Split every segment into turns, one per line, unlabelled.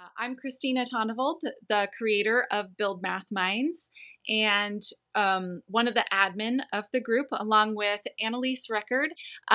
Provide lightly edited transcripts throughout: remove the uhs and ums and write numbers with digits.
I'm Christina Tonnevold, the creator of Build Math Minds, and one of the admin of the group, along with Annalise Record.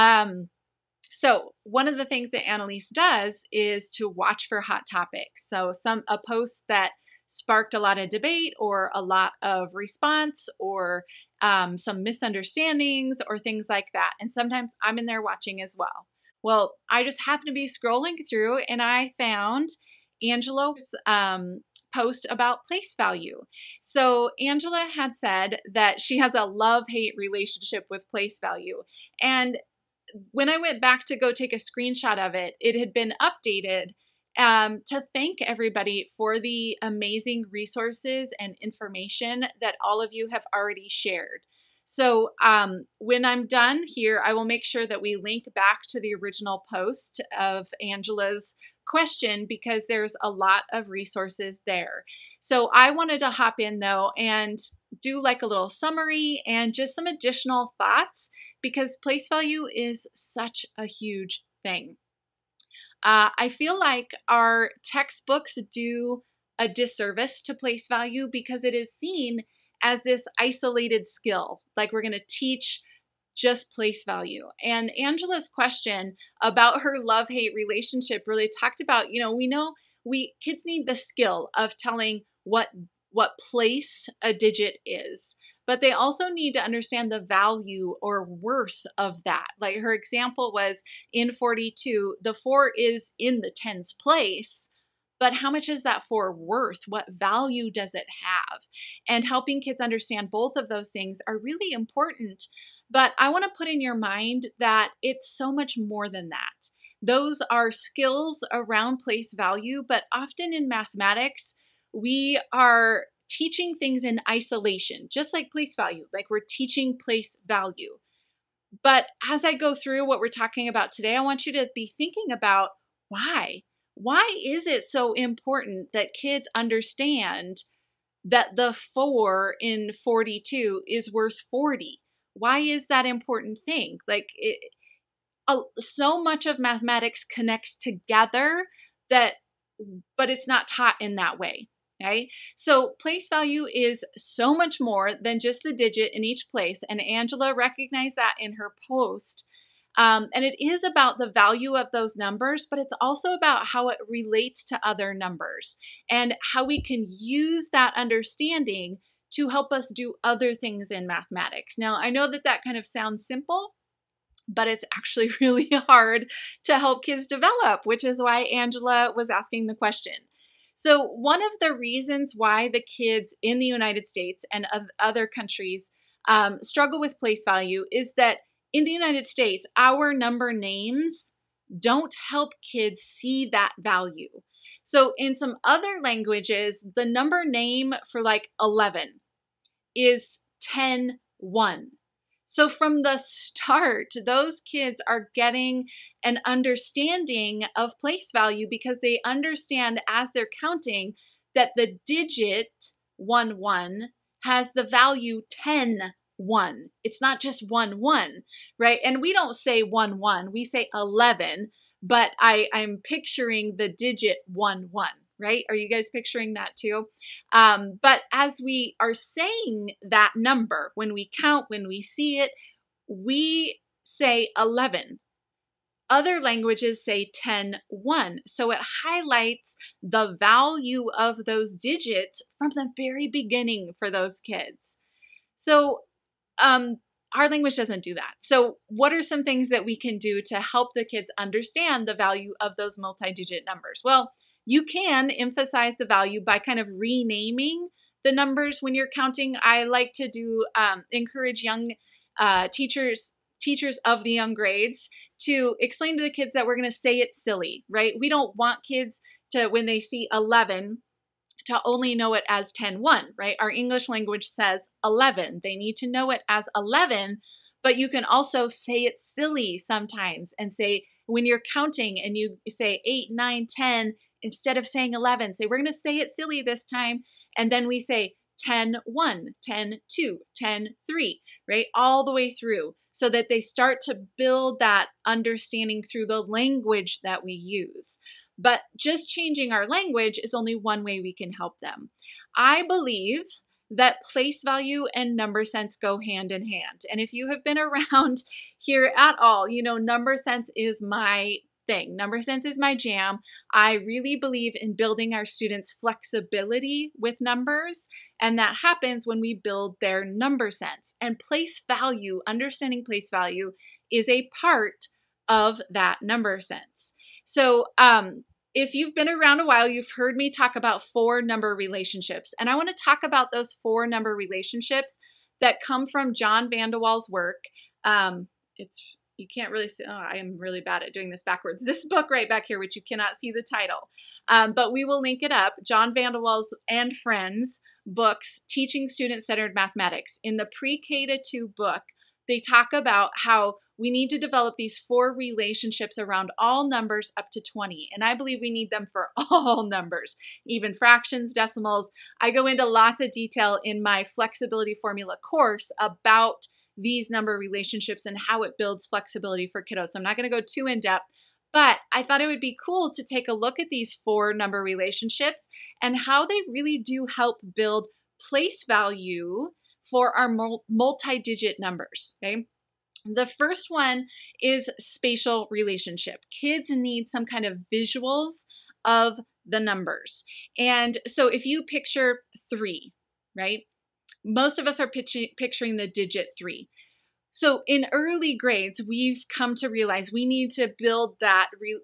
So one of the things that Annalise does is to watch for hot topics. So a post that sparked a lot of debate or a lot of response or some misunderstandings or things like that. And sometimes I'm in there watching as well. Well, I just happened to be scrolling through and I found Angela's post about place value. So Angela had said that she has a love-hate relationship with place value. And when I went back to go take a screenshot of it, it had been updated to thank everybody for the amazing resources and information that all of you have already shared. So when I'm done here, I will make sure that we link back to the original post of Angela's question because there's a lot of resources there. So I wanted to hop in though and do like a little summary and just some additional thoughts because place value is such a huge thing. I feel like our textbooks do a disservice to place value because it is seen as this isolated skill, like we're going to teach just place value. And Angela's question about her love-hate relationship really talked about, we know kids need the skill of telling what place a digit is, but they also need to understand the value or worth of that. Like her example was in 42, the 4 is in the tens place, but how much is that 4 worth? What value does it have? And helping kids understand both of those things are really important. But I want to put in your mind that it's so much more than that. Those are skills around place value, but often in mathematics, we are teaching things in isolation, just like place value, like we're teaching place value. But as I go through what we're talking about today, I want you to be thinking about why. Why is it so important that kids understand that the 4 in 42 is worth 40? Why is that important thing? So much of mathematics connects together but it's not taught in that way. Okay, so place value is so much more than just the digit in each place, and Angela recognized that in her post. And it is about the value of those numbers, but it's also about how it relates to other numbers and how we can use that understanding to help us do other things in mathematics. Now, I know that kind of sounds simple, but it's actually really hard to help kids develop, which is why Angela was asking the question. So one of the reasons why the kids in the United States and other countries struggle with place value is that in the United States, our number names don't help kids see that value. So in some other languages, the number name for like 11 is 10, 1. So from the start, those kids are getting an understanding of place value because they understand as they're counting that the digit 1, 1 has the value 10, 1. It's not just 1, 1, right? And we don't say 1, 1, we say 11, but I'm picturing the digit 1, 1. Right? Are you guys picturing that too? But as we are saying that number, when we count, when we see it, we say 11. Other languages say 10, 1. So it highlights the value of those digits from the very beginning for those kids. So our language doesn't do that. So what are some things that we can do to help the kids understand the value of those multi-digit numbers? Well, you can emphasize the value by kind of renaming the numbers when you're counting. I like to encourage young teachers of the young grades to explain to the kids that we're going to say it silly, right? We don't want kids to, when they see 11, to only know it as 10, 1, right? Our English language says 11. They need to know it as 11, but you can also say it silly sometimes and say, when you're counting and you say 8, 9, 10, instead of saying 11, say, we're going to say it silly this time. And then we say 10, 1, 10, 2, 10, 3, right? All the way through so that they start to build that understanding through the language that we use. but just changing our language is only one way we can help them. I believe that place value and number sense go hand in hand. And if you have been around here at all, you know, number sense is my thing. Number sense is my jam. I really believe in building our students' flexibility with numbers, and that happens when we build their number sense. And place value, understanding place value, is a part of that number sense. So, if you've been around a while, you've heard me talk about 4 number relationships. And I want to talk about those 4 number relationships that come from John Vandewall's work. You can't really see, I am really bad at doing this backwards. This book right back here, which you cannot see the title, but we will link it up. John Vandewall's and Friends books, Teaching Student-Centered Mathematics. In the pre-K to 2 book, they talk about how we need to develop these 4 relationships around all numbers up to 20. And I believe we need them for all numbers, even fractions, decimals. I go into lots of detail in my flexibility formula course about these number relationships and how it builds flexibility for kiddos. So I'm not going to go too in depth, but I thought it would be cool to take a look at these 4 number relationships and how they really do help build place value for our multi-digit numbers, okay? The first one is spatial relationship. Kids need some kind of visuals of the numbers. And so if you picture 3, right? Most of us are picturing the digit 3. So in early grades, we've come to realize we need to build that,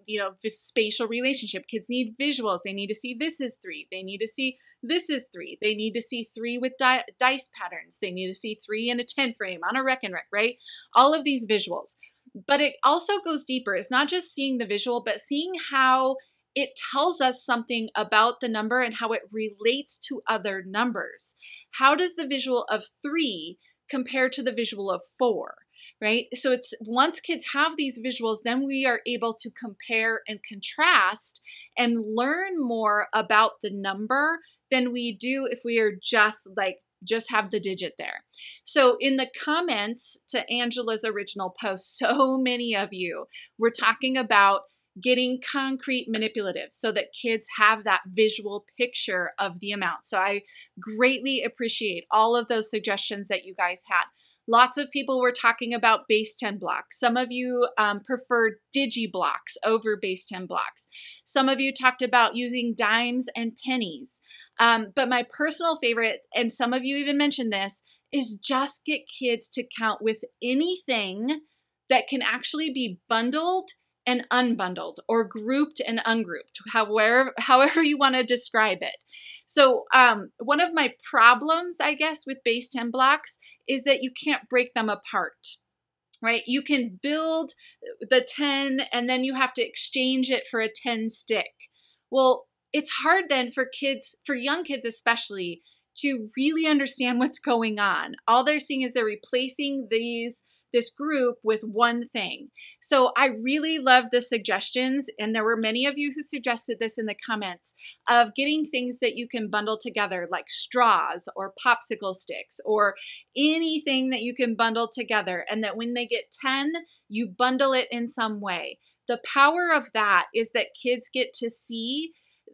spatial relationship. Kids need visuals. They need to see this is 3. They need to see this is 3. They need to see 3 with dice patterns. They need to see 3 in a 10 frame on a Rec and Rec, right? All of these visuals. But it also goes deeper. It's not just seeing the visual, but seeing how it tells us something about the number and how it relates to other numbers. How does the visual of 3 compare to the visual of 4, right? So it's once kids have these visuals, then we are able to compare and contrast and learn more about the number than we do if we are just have the digit there. So in the comments to Angela's original post, so many of you were talking about getting concrete manipulatives so that kids have that visual picture of the amount. So I greatly appreciate all of those suggestions that you guys had. Lots of people were talking about base 10 blocks. Some of you preferred digi blocks over base 10 blocks. Some of you talked about using dimes and pennies. But my personal favorite, and some of you even mentioned this, is just get kids to count with anything that can actually be bundled and unbundled, or grouped and ungrouped, however you want to describe it. So one of my problems, I guess, with base 10 blocks is that you can't break them apart, right? You can build the 10 and then you have to exchange it for a 10 stick. Well, it's hard then for young kids especially, to really understand what's going on. All they're seeing is they're replacing this group with one thing. So I really love the suggestions, and there were many of you who suggested this in the comments, of getting things that you can bundle together, like straws or popsicle sticks or anything that you can bundle together, and that when they get 10, you bundle it in some way. The power of that is that kids get to see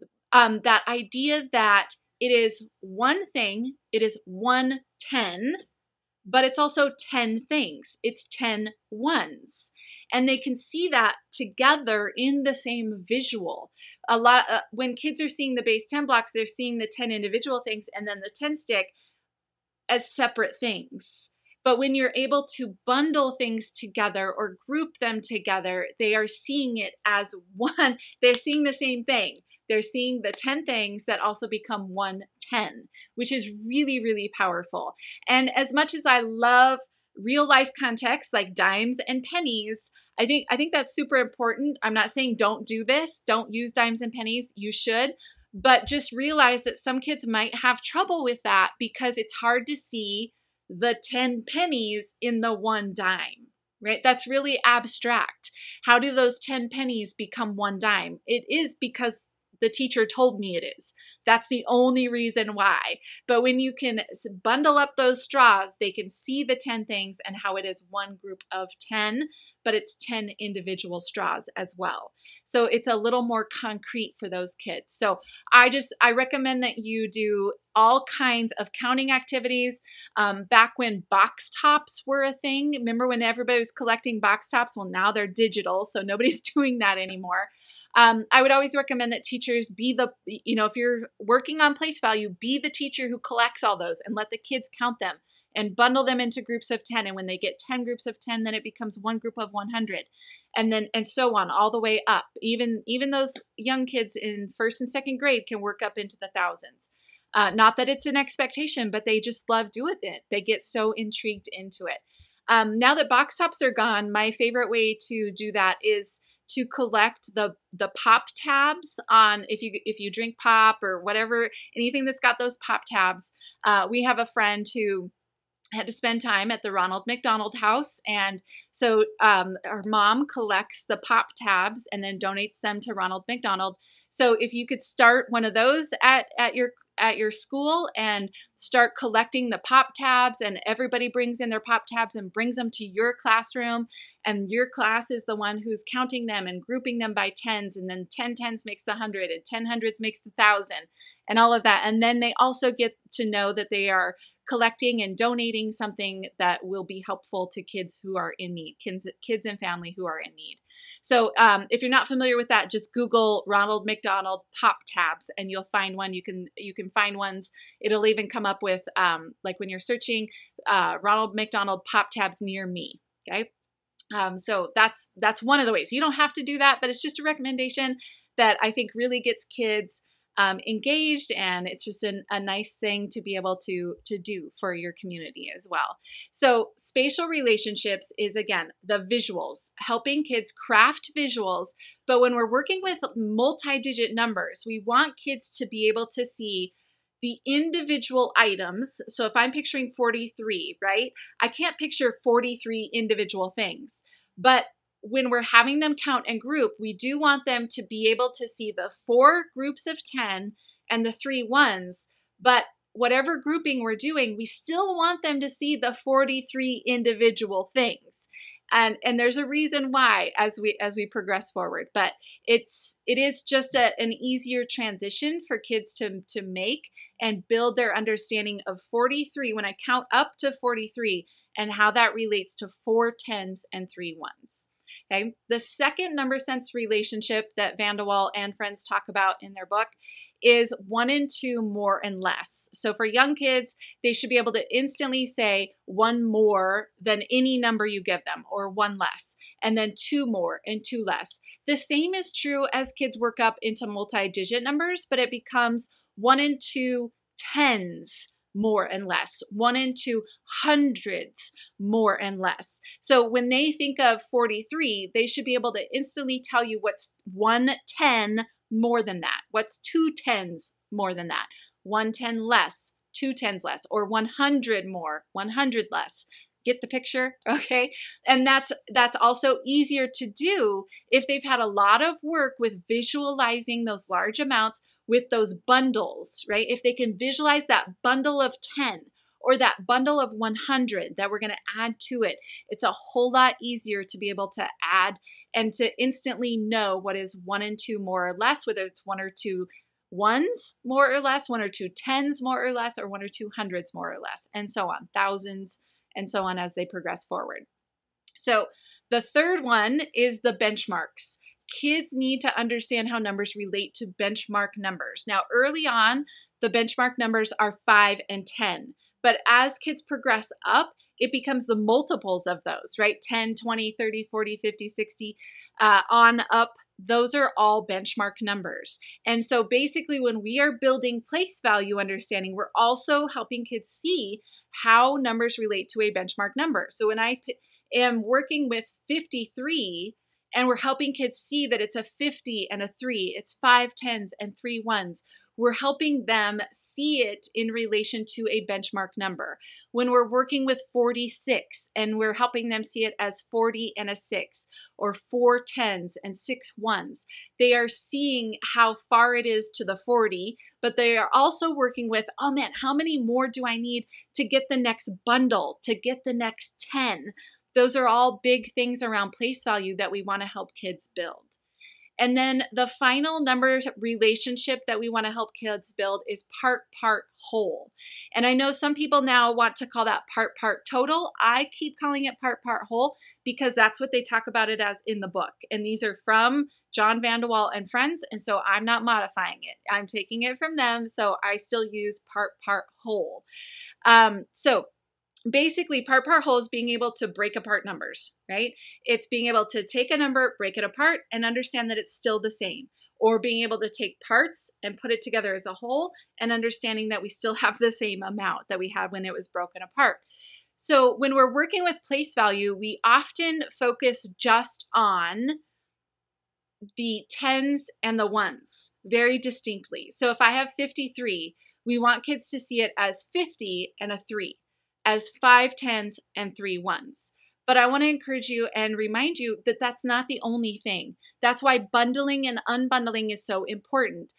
that idea that it is one thing, it is 1 10, but it's also 10 things. It's 10 ones. And they can see that together in the same visual. When kids are seeing the base 10 blocks, they're seeing the 10 individual things and then the 10 stick as separate things. But when you're able to bundle things together or group them together, they are seeing it as one. They're seeing the same thing. They're seeing the 10 things that also become 1 10, which is really, really powerful. And as much as I love real life context like dimes and pennies, I think that's super important. I'm not saying don't do this. Don't use dimes and pennies. You should. But just realize that some kids might have trouble with that because it's hard to see the 10 pennies in the 1 dime. Right? That's really abstract. How do those 10 pennies become 1 dime? It is because the teacher told me it is. That's the only reason why. But when you can bundle up those straws, they can see the 10 things and how it is one group of 10. but it's 10 individual straws as well. So it's a little more concrete for those kids. So I recommend that you do all kinds of counting activities. Back when box tops were a thing, remember when everybody was collecting box tops? Well, now they're digital, so nobody's doing that anymore. I would always recommend that teachers be if you're working on place value, be the teacher who collects all those and let the kids count them and bundle them into groups of 10. And when they get 10 groups of 10, then it becomes one group of 100. And so on, all the way up. Even those young kids in first and second grade can work up into the thousands. Not that it's an expectation, but they just love doing it. They get so intrigued into it. Now that box tops are gone, my favorite way to do that is to collect the pop tabs on if you drink pop or whatever, anything that's got those pop tabs. We have a friend who had to spend time at the Ronald McDonald House. And so our mom collects the pop tabs and then donates them to Ronald McDonald. So if you could start one of those at your school and start collecting the pop tabs, and everybody brings in their pop tabs and brings them to your classroom, and your class is the one who's counting them and grouping them by tens, and then 10 tens makes the 100 and 10 hundreds makes the 1,000 and all of that. And then they also get to know that they are collecting and donating something that will be helpful to kids who are in need, kids and family who are in need. So if you're not familiar with that, just Google Ronald McDonald pop tabs and you'll find one. You can find ones. It'll even come up with like when you're searching Ronald McDonald pop tabs near me. Okay. So that's one of the ways. You don't have to do that, but it's just a recommendation that I think really gets kids engaged, and it's just a nice thing to be able to do for your community as well. So spatial relationships is, again, the visuals, helping kids craft visuals. But when we're working with multi-digit numbers, we want kids to be able to see the individual items. So if I'm picturing 43, right? I can't picture 43 individual things, but when we're having them count and group, we do want them to be able to see the 4 groups of 10 and the 3 ones. But whatever grouping we're doing, we still want them to see the 43 individual things. And there's a reason why as we progress forward. But it is just an easier transition for kids to make and build their understanding of 43 when I count up to 43 and how that relates to 4 tens and 3 ones. Okay. The second number sense relationship that Vanderwall and friends talk about in their book is 1 and 2 more and less. So for young kids, they should be able to instantly say 1 more than any number you give them, or 1 less, and then 2 more and 2 less. The same is true as kids work up into multi-digit numbers, but it becomes 1 and 2 tens more and less, 1 and 2 hundreds more and less. So when they think of 43, they should be able to instantly tell you what's 1 10 more than that, what's 2 tens more than that, 1 10 less, 2 tens less, or 100 more, 100 less. Get the picture? Okay. And that's also easier to do if they've had a lot of work with visualizing those large amounts with those bundles, right? If they can visualize that bundle of 10 or that bundle of 100 that we're going to add to it, it's a whole lot easier to be able to add and to instantly know what is 1 and 2 more or less, whether it's 1 or 2 ones more or less, 1 or 2 tens more or less, or 1 or 2 hundreds more or less, and so on, thousands, and so on as they progress forward. So the third one is the benchmarks. Kids need to understand how numbers relate to benchmark numbers. Now, early on, the benchmark numbers are 5 and 10. But as kids progress up, it becomes the multiples of those, right? 10, 20, 30, 40, 50, 60, on up. Those are all benchmark numbers. And so basically when we are building place value understanding, we're also helping kids see how numbers relate to a benchmark number. So when I am working with 53 and we're helping kids see that it's a 50 and a 3, it's 5 tens and 3 ones, we're helping them see it in relation to a benchmark number. When we're working with 46 and we're helping them see it as 40 and a 6, or 4 tens and 6 ones, they are seeing how far it is to the 40, but they are also working with, oh man, how many more do I need to get the next bundle, to get the next 10? Those are all big things around place value that we want to help kids build. And then the final number relationship that we want to help kids build is part whole. And I know some people now want to call that part total. I keep calling it part whole because that's what they talk about it as in the book. And these are from John Vanderwall and friends. And so I'm not modifying it. I'm taking it from them. So I still use part whole. So basically, part whole is being able to break apart numbers, right? It's being able to take a number, break it apart, and understand that it's still the same. Or being able to take parts and put it together as a whole and understanding that we still have the same amount that we had when it was broken apart. So when we're working with place value, we often focus just on the tens and the ones very distinctly. So if I have 53, we want kids to see it as 50 and a 3. As 5 tens and 3 ones. But I want to encourage you and remind you that that's not the only thing. That's why bundling and unbundling is so important.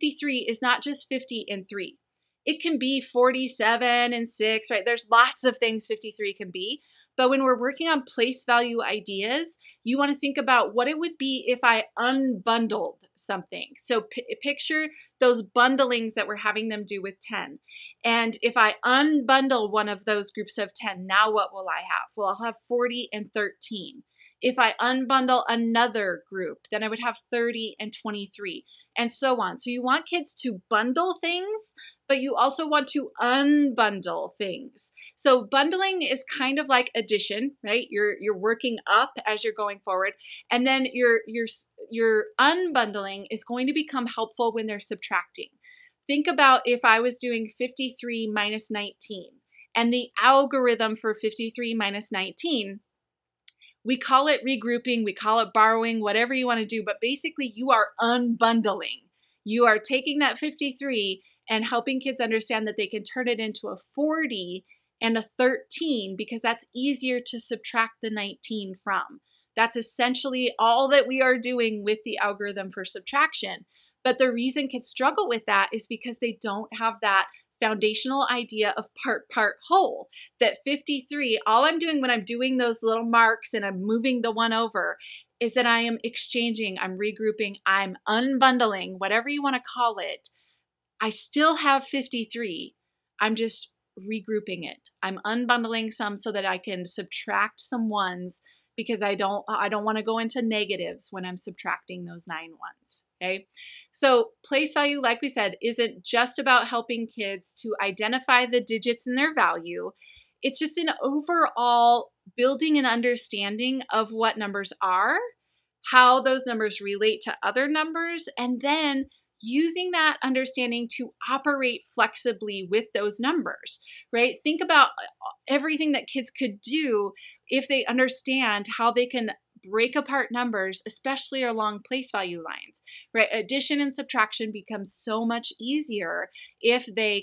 53 is not just 50 and 3. It can be 47 and 6, right? There's lots of things 53 can be. But when we're working on place value ideas, you want to think about what it would be if I unbundled something. So picture those bundlings that we're having them do with 10. And if I unbundle one of those groups of 10, now what will I have? Well, I'll have 40 and 13. If I unbundle another group, then I would have 30 and 23, and so on. So you want kids to bundle things, but you also want to unbundle things. So bundling is kind of like addition, right? You're working up as you're going forward, and then your unbundling is going to become helpful when they're subtracting. Think about if I was doing 53 minus 19, and the algorithm for 53 minus 19. We call it regrouping, we call it borrowing, whatever you want to do, but basically you are unbundling. You are taking that 53 and helping kids understand that they can turn it into a 40 and a 13 because that's easier to subtract the 19 from. That's essentially all that we are doing with the algorithm for subtraction. But the reason kids struggle with that is because they don't have that foundational idea of part whole. That 53, all I'm doing when I'm doing those little marks and I'm moving the one over is that I am exchanging, I'm regrouping, I'm unbundling, whatever you want to call it. I still have 53. I'm just regrouping it. I'm unbundling some so that I can subtract some ones because I don't want to go into negatives when I'm subtracting those 9 ones. Okay. So place value, like we said, isn't just about helping kids to identify the digits in their value. It's just an overall building an understanding of what numbers are, how those numbers relate to other numbers, and then using that understanding to operate flexibly with those numbers, right? Think about everything that kids could do if they understand how they can break apart numbers, especially along place value lines, right? Addition and subtraction becomes so much easier if they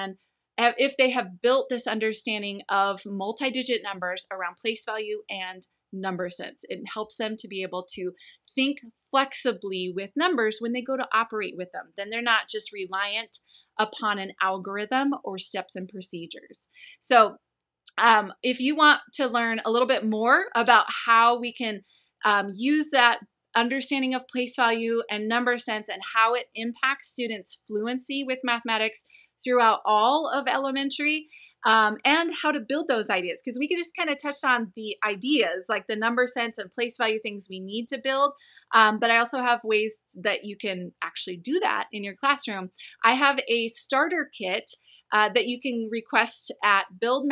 have built this understanding of multi-digit numbers around place value and number sense. It helps them to be able to think flexibly with numbers when they go to operate with them. Then they're not just reliant upon an algorithm or steps and procedures. So if you want to learn a little bit more about how we can use that understanding of place value and number sense and how it impacts students' fluency with mathematics throughout all of elementary, and how to build those ideas, because we could just kind of touch on the ideas like the number sense and place value things we need to build, but I also have ways that you can actually do that in your classroom. I have a starter kit that you can request at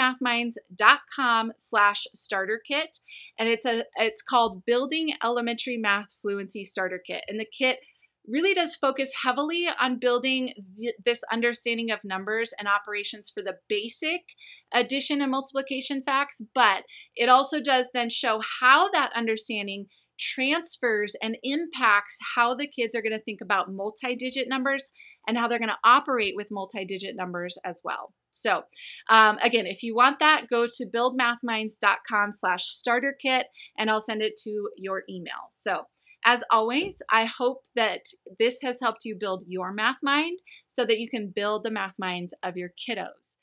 buildmathminds.com/starter kit. And it's called Building Elementary Math Fluency Starter Kit. And the kit really does focus heavily on building this understanding of numbers and operations for the basic addition and multiplication facts, but it also does then show how that understanding transfers and impacts how the kids are going to think about multi-digit numbers and how they're going to operate with multi-digit numbers as well. So again, if you want that, go to buildmathminds.com/starter kit and I'll send it to your email. So as always, I hope that this has helped you build your math mind so that you can build the math minds of your kiddos.